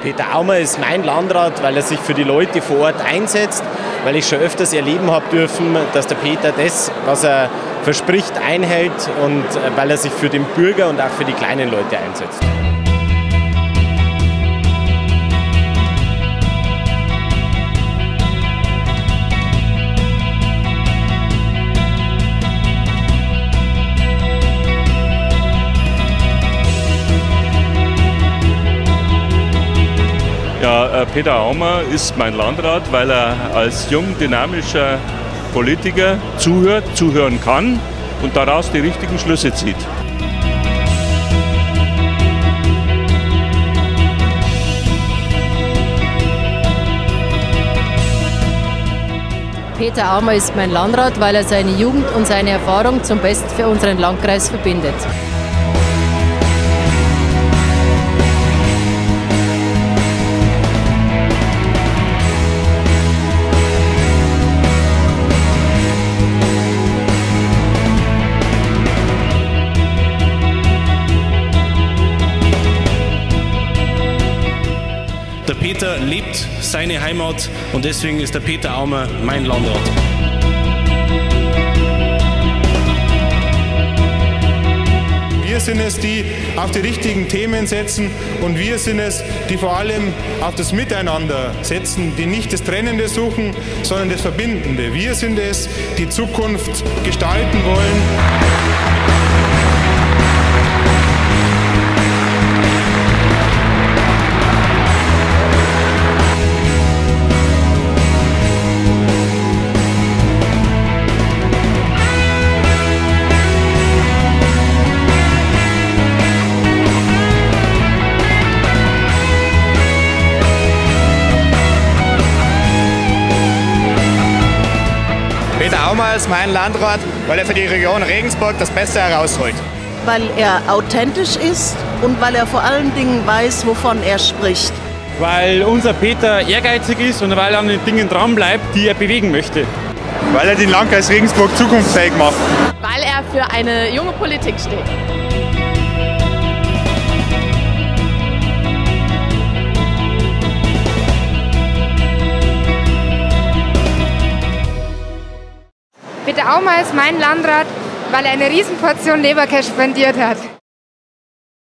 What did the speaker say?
Peter Aumer ist mein Landrat, weil er sich für die Leute vor Ort einsetzt, weil ich schon öfters erleben habe dürfen, dass der Peter das, was er verspricht, einhält und weil er sich für den Bürger und auch für die kleinen Leute einsetzt. Ja, Peter Aumer ist mein Landrat, weil er als jung, dynamischer Politiker zuhören kann und daraus die richtigen Schlüsse zieht. Peter Aumer ist mein Landrat, weil er seine Jugend und seine Erfahrung zum Besten für unseren Landkreis verbindet. Der Peter lebt seine Heimat und deswegen ist der Peter Aumer mein Landrat. Wir sind es, die auf die richtigen Themen setzen und wir sind es, die vor allem auf das Miteinander setzen, die nicht das Trennende suchen, sondern das Verbindende. Wir sind es, die Zukunft gestalten wollen. Peter Aumer ist mein Landrat, weil er für die Region Regensburg das Beste herausholt. Weil er authentisch ist und weil er vor allen Dingen weiß, wovon er spricht. Weil unser Peter ehrgeizig ist und weil er an den Dingen dran bleibt, die er bewegen möchte. Weil er den Landkreis Regensburg zukunftsfähig macht. Weil er für eine junge Politik steht. Peter Aumer ist mein Landrat, weil er eine Riesenportion Leberkäse spendiert hat.